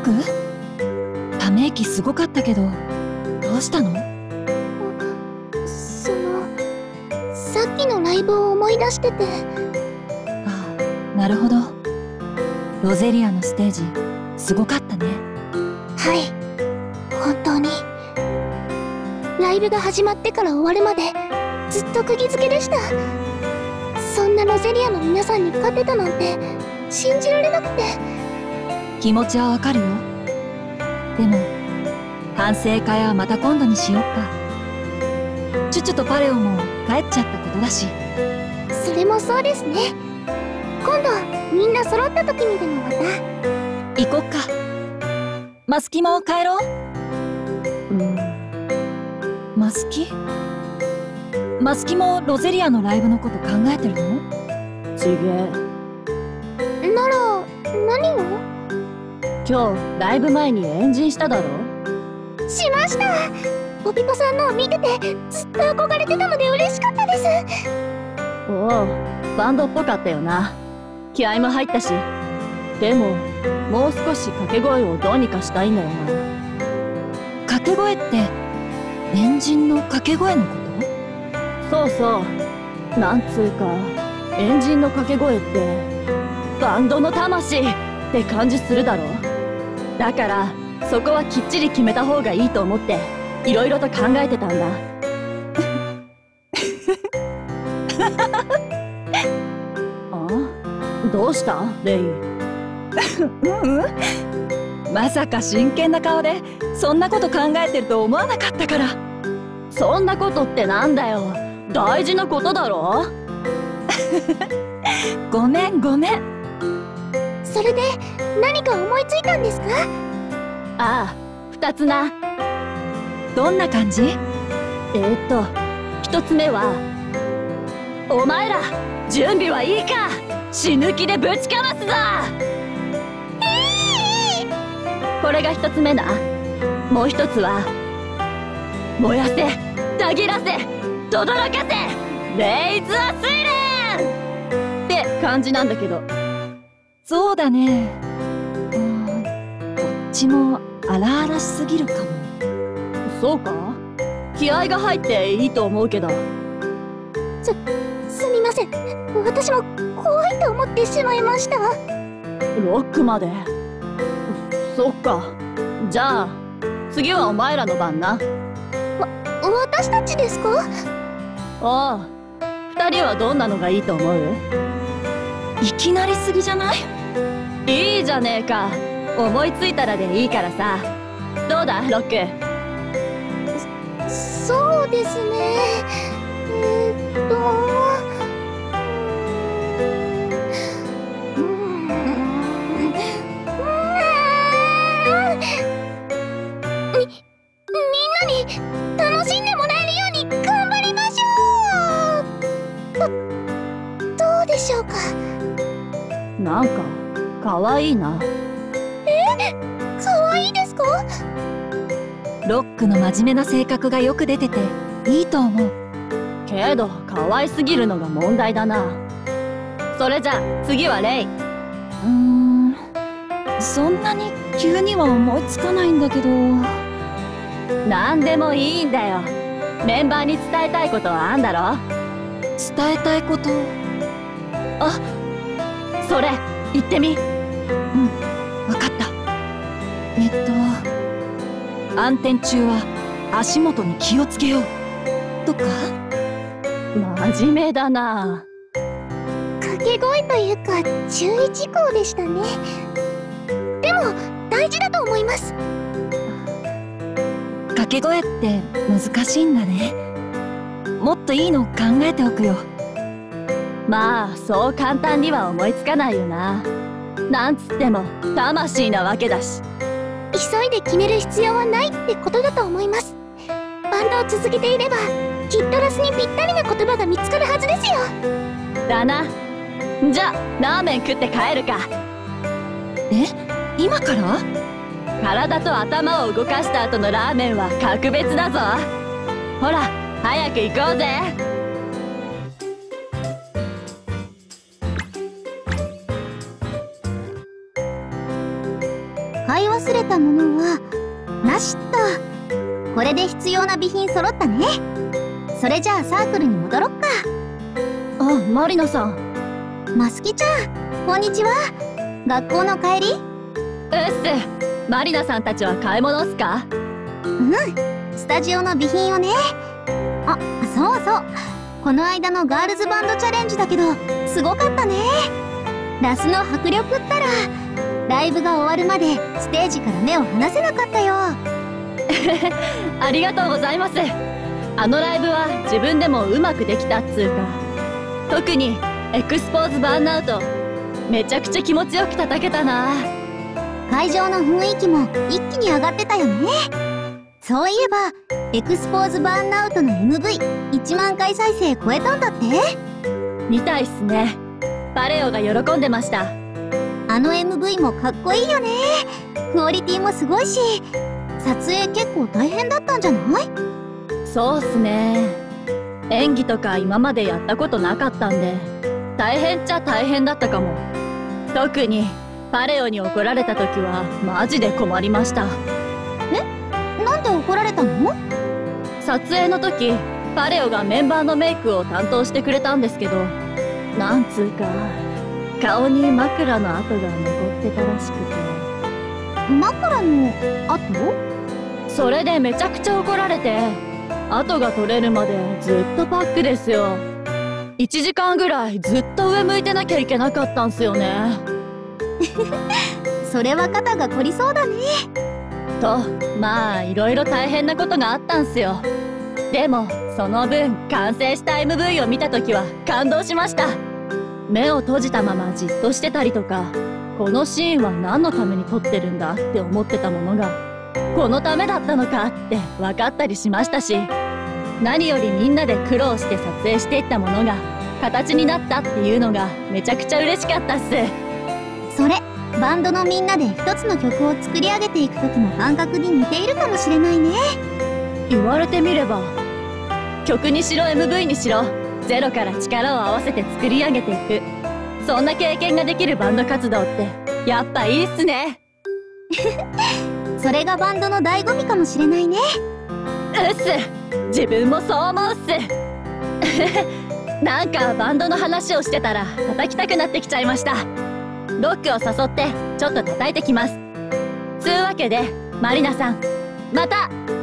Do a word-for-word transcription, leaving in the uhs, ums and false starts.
ク？ため息すごかったけど、どうしたの？ その、さっきのライブを思い出してて。 ああ、なるほど。ロゼリアのステージ、すごかったね。 はい、本当に。ライブが始まってから終わるまで、ずっと釘付けでした。そんなロゼリアの皆さんに勝てたなんて、信じられなくて。 気持ちはわかるよ。でも、反省会はまた今度にしよっか。チュチュとパレオも帰っちゃったことだし。 それもそうですね。今度みんな揃った時にでもまた。 行こっか。マスキも帰ろう。うん。マスキ？マスキもロゼリアのライブのこと考えてるの？ ちげえ。なら何を？ 今日ライブ前にエンジンしただろ？ しました。ポピコさんのを見ててずっと憧れてたので嬉しかったです。 おお、バンドっぽかったよな。気合も入ったし。でももう少し掛け声をどうにかしたいんだよな。 掛け声ってエンジンの掛け声のこと？ そうそう。なんつうかエンジンの掛け声ってバンドの魂って感じするだろ。だからそこはきっちり決めた方がいいと思っていろいろと考えてたんだ。あ？どうしたレイ？ ううん。まさか真剣な顔でそんなこと考えてると思わなかったから。 そんなことってなんだよ。大事なことだろ。 ごめんごめん。 それで何か思いついたんですか？ ああ、二つな。 どんな感じ？ えーっと一つ目は、お前ら準備はいいか、死ぬ気でぶちかますぞ。 えー、これが一つ目な。もう一つは、燃やせ、たぎらせ、とどろかせ、レイズアスイレンって感じなんだけど。 そうだね。うん、どっちも荒々しすぎるかも。 そうか？気合が入っていいと思うけど。 す、すみません。私も怖いと思ってしまいました。 ロックまで。そっか。じゃあ次はお前らの番な。 わ、私たちですか？ ああ、二人はどんなのがいいと思う？ いきなりすぎじゃない？ いいじゃねえか。思いついたらでいいからさ。どうだロック？ そ、そうですね。えー、っとうーん、うーん、み、みんなに楽しんでもらえるように頑張りましょう。ど、どうでしょうか？ なんかかわいいな。 え？かわいいですか？ ロックの真面目な性格がよく出てていいと思う。 けどかわいすぎるのが問題だな。それじゃ次はレイ。 うーん、そんなに急には思いつかないんだけど。 なんでもいいんだよ。メンバーに伝えたいことはあんだろ？ 伝えたいこと。あ、 それ言ってみ。 うん、わかった。えっと暗転中は足元に気をつけようとか。 真面目だな。 掛け声というか注意事項でしたね。でも大事だと思います。 掛け声って難しいんだね。もっといいの考えておくよ。 まあそう簡単には思いつかないよな。なんつっても魂なわけだし。 急いで決める必要はないってことだと思います。バンドを続けていればきっとラスにぴったりな言葉が見つかるはずですよ。 だな。じゃあラーメン食って帰るか。 え？今から？ 体と頭を動かした後のラーメンは格別だぞ。ほら早く行こうぜ。 は買い忘れたものはなしっと。これで必要な備品揃ったね。それじゃあサークルに戻ろっか。 あ、マリナさん。 マスキちゃん、こんにちは。学校の帰り？うっす。マリナさんたちは買い物っすか？ うん、スタジオの備品をね。あ、そうそう、この間のガールズバンドチャレンジだけどすごかったね。ラスの迫力ったら、ライブが終わるまでステージから目を離せなかったよ。 ありがとうございます。あのライブは自分でもうまくできたっつうか、特にエクスポーズバーンアウト、めちゃくちゃ気持ちよく叩けたな。 会場の雰囲気も一気に上がってたよね。そういえばエクスポーズバーンアウトの エムブイいちまんかい再生超えたんだって。 みたいっすね。パレオが喜んでました。 あの エムブイ もかっこいいよね。クオリティもすごいし、撮影結構大変だったんじゃない？ そうっすね。演技とか今までやったことなかったんで、大変っちゃ大変だったかも。特にパレオに怒られた時はマジで困りました。 え？なんで怒られたの？ 撮影の時、パレオがメンバーのメイクを担当してくれたんですけど、なんつうか顔に枕の跡が残ってたらしくて。 枕の跡？ それでめちゃくちゃ怒られて、跡が取れるまでずっとパックですよ。いちじかんぐらいずっと上向いてなきゃいけなかったんすよね。 それは肩が凝りそうだね。 と、まあいろいろ大変なことがあったんすよ。でもその分完成した エムブイ を見た時は感動しました。目を閉じたままじっとしてたりとか、このシーンは何のために撮ってるんだって思ってたものが、このためだったのかって分かったりしましたし、何よりみんなで苦労して撮影していったものが形になったっていうのがめちゃくちゃ嬉しかったっす。 それバンドのみんなで一つの曲を作り上げていく時の感覚に似ているかもしれないね。 言われてみれば、曲にしろ エムブイ にしろゼロから力を合わせて作り上げていく、そんな経験ができるバンド活動ってやっぱいいっすね。 それがバンドの醍醐味かもしれないね。 うっす、自分もそう思うっす。なんかバンドの話をしてたら叩きたくなってきちゃいました。ロックを誘ってちょっと叩いてきます。つうわけでマリナさん、また